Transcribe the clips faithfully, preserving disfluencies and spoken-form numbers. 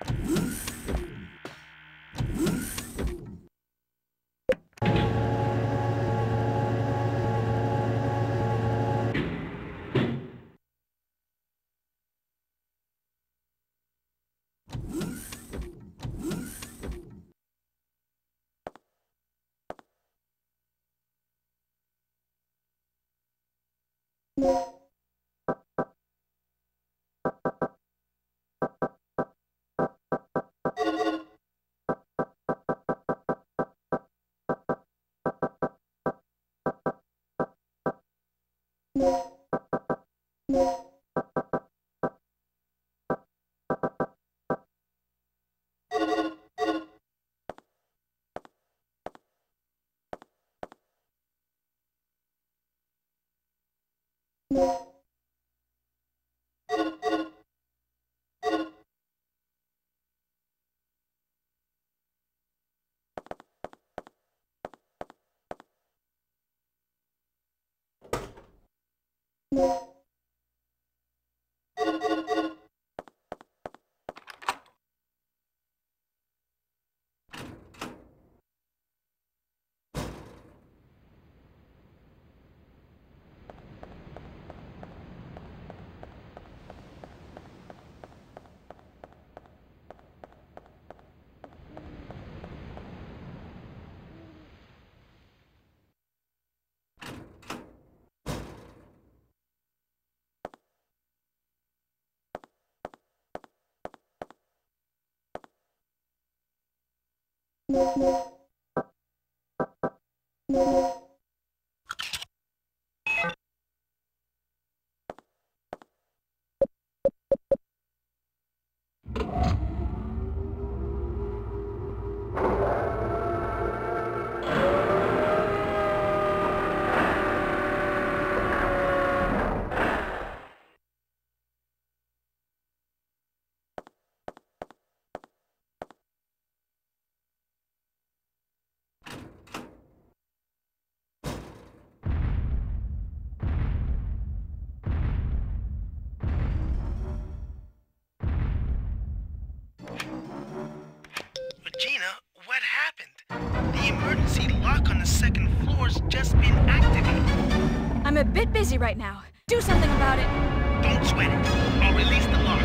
Regina, what happened? The emergency lock on the second floor's just been activated. I'm a bit busy right now. Do something about it. Don't sweat it. I'll release the lock.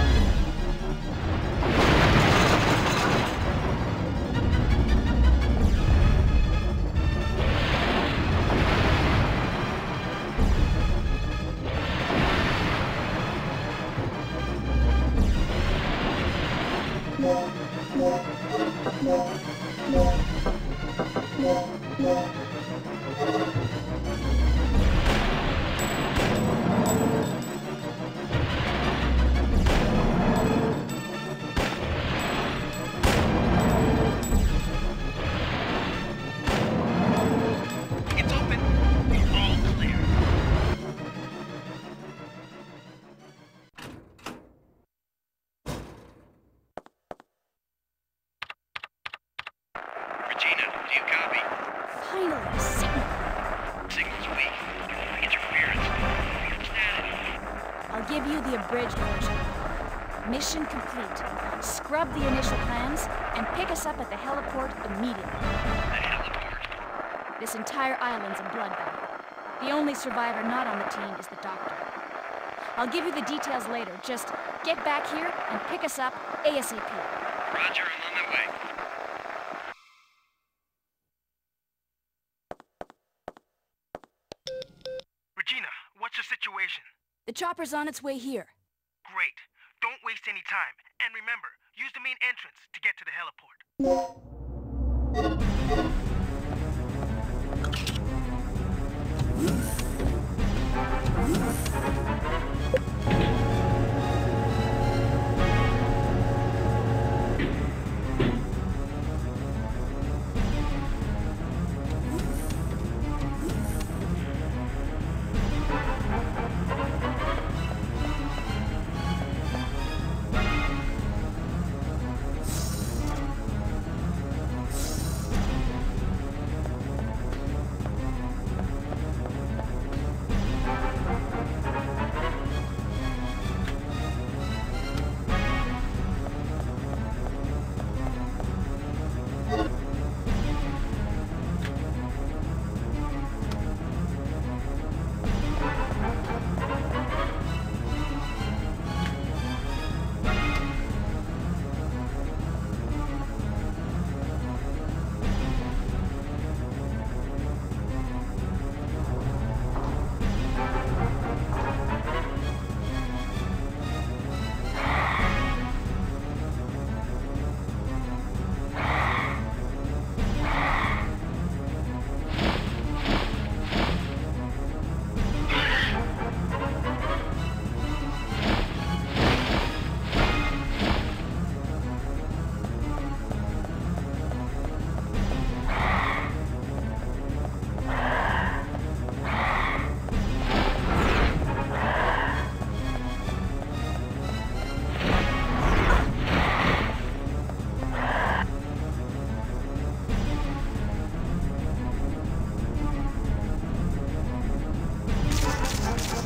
It's open. All clear. Regina, do you copy? Finally, a signal. Signal's weak. Interference. Static. I'll give you the abridged version. Mission complete. Scrub the initial plans and pick us up at the heliport immediately. The heliport. This entire island's a bloodbath. The only survivor not on the team is the doctor. I'll give you the details later. Just get back here and pick us up ASAP. Roger, I'm on my way. Regina, what's the situation? The chopper's on its way here. Great. Don't waste any time. And remember, use the main entrance to get to the heliport.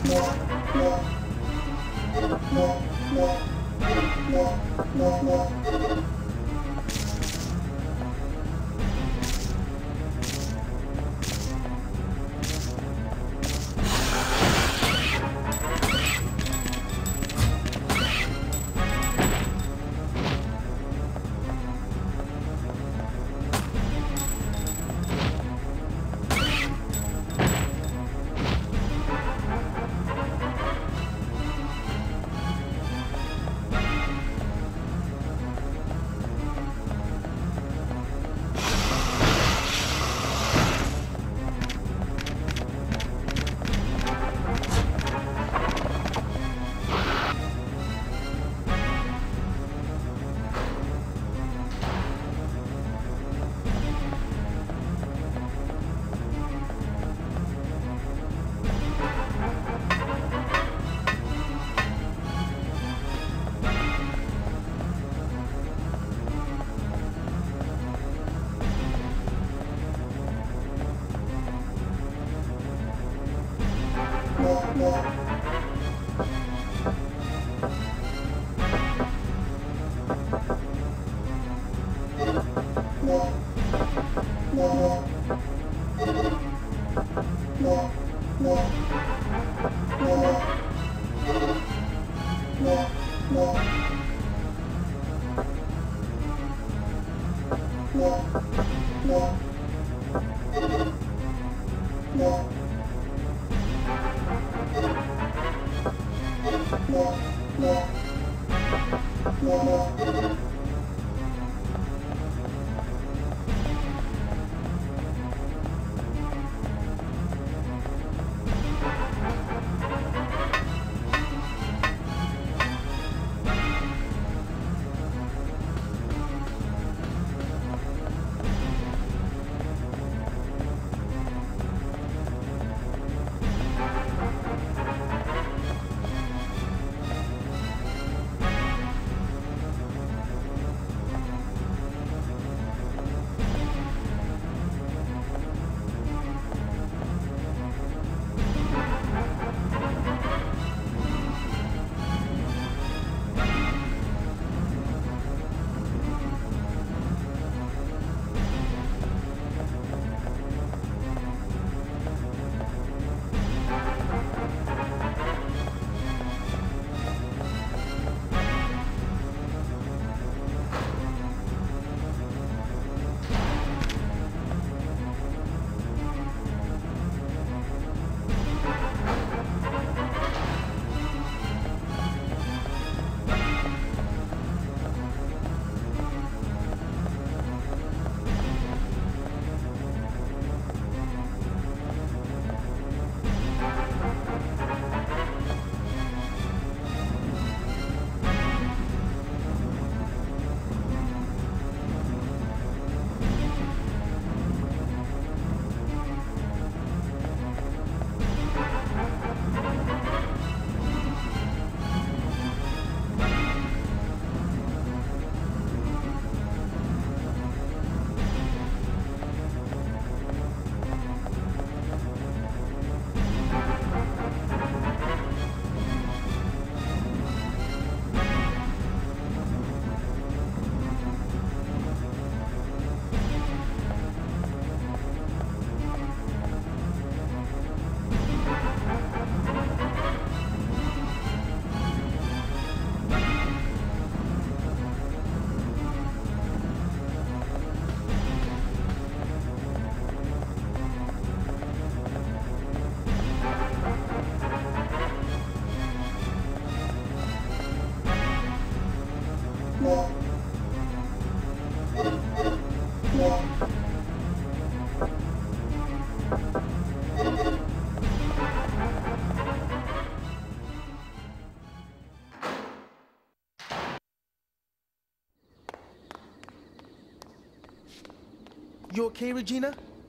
You okay, Regina?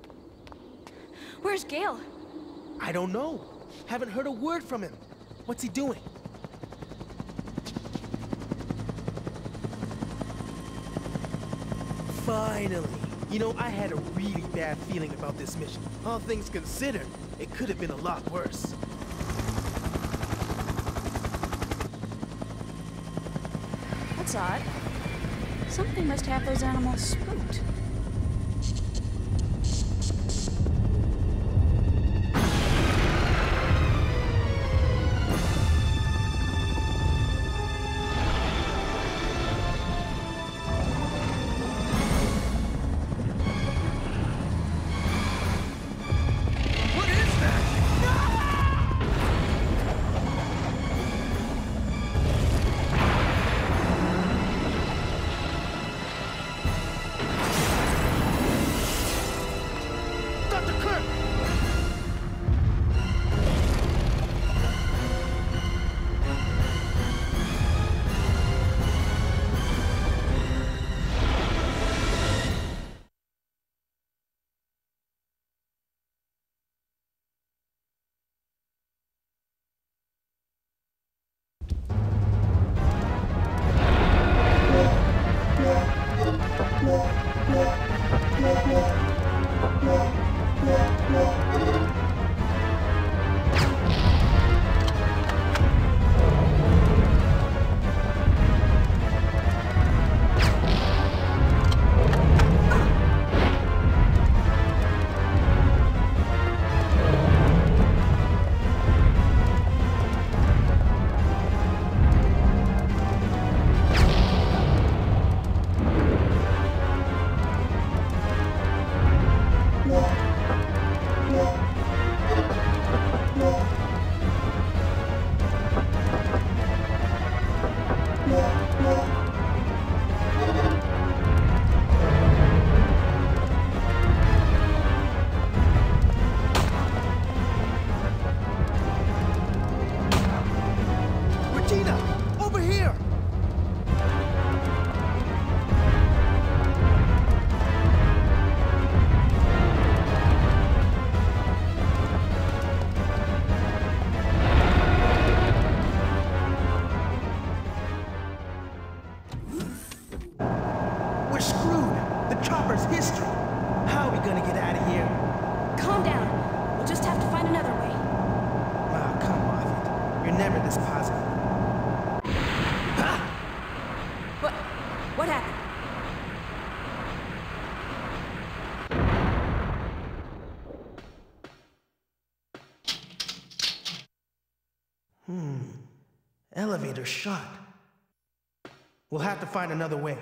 Where's Gale? I don't know. Haven't heard a word from him. What's he doing? Finally. You know, I had a really bad feeling about this mission. All things considered, it could have been a lot worse. odd. Something must have those animals spooked. We're screwed. The chopper's history. How are we gonna get out of here? Calm down. We'll just have to find another way. Oh, come on. You're never this positive. Ah! What? What happened? Hmm. Elevator shut. We'll have to find another way.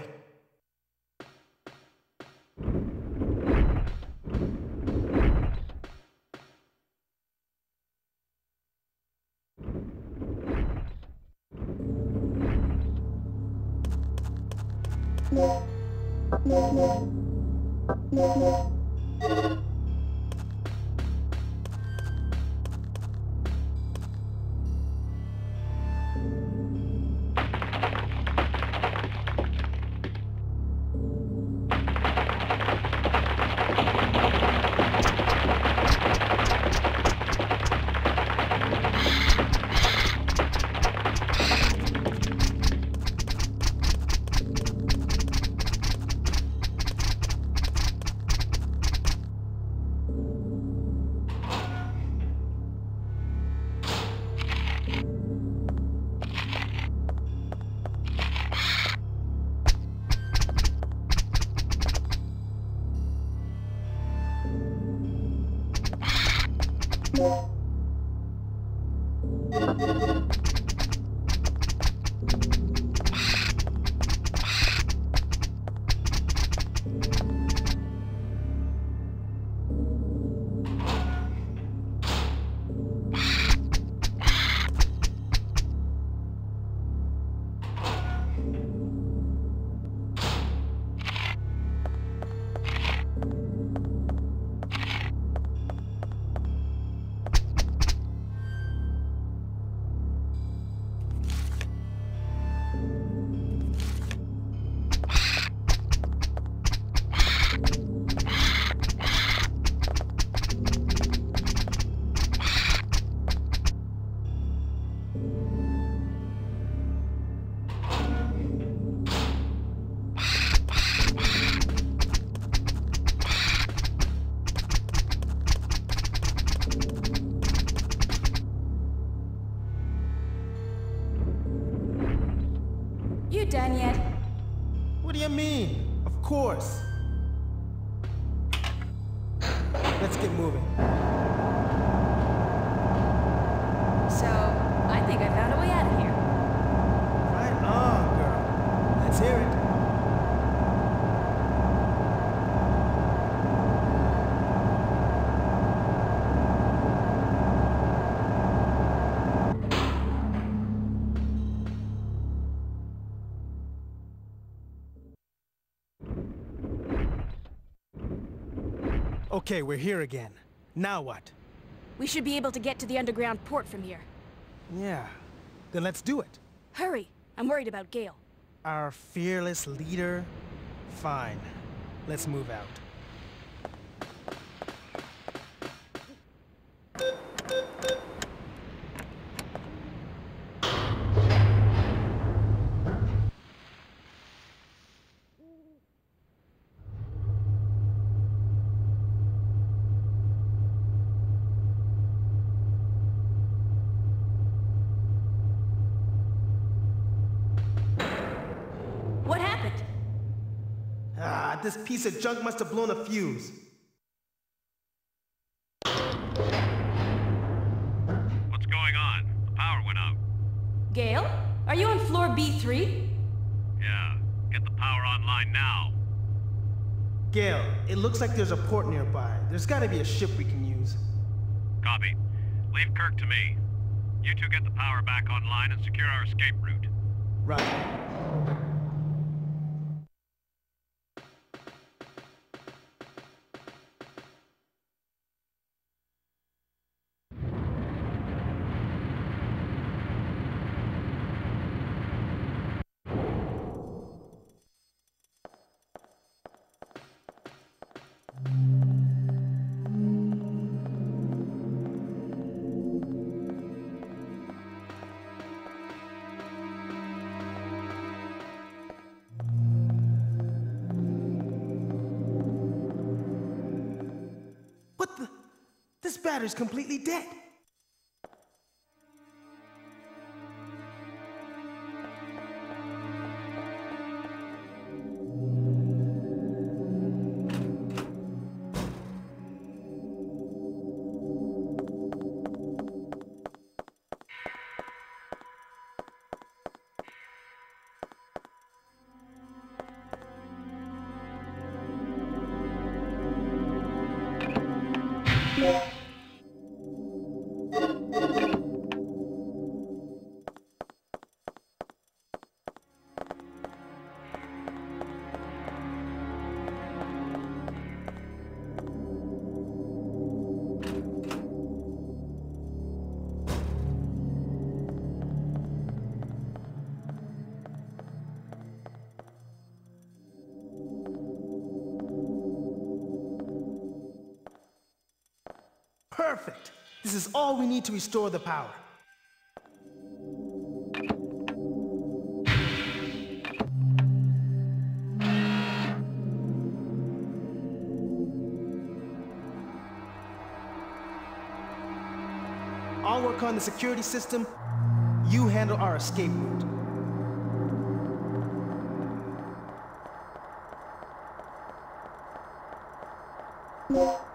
done yet? What do you mean? Of course. Let's get moving. So, I think I found a way out of here. Right on, girl. Let's hear it. Okay, we're here again. Now what? We should be able to get to the underground port from here. Yeah. Then let's do it. Hurry! I'm worried about Gale. Our fearless leader? Fine. Let's move out. What happened? Ah, this piece of junk must have blown a fuse. What's going on? The power went out. Gale? Are you on floor B three? Yeah. Get the power online now. Gale, it looks like there's a port nearby. There's gotta be a ship we can use. Copy. Leave Kirk to me. You two get the power back online and secure our escape route. Right. What the? This battery's completely dead. Perfect. This is all we need to restore the power. I'll work on the security system. You handle our escape route. Yeah.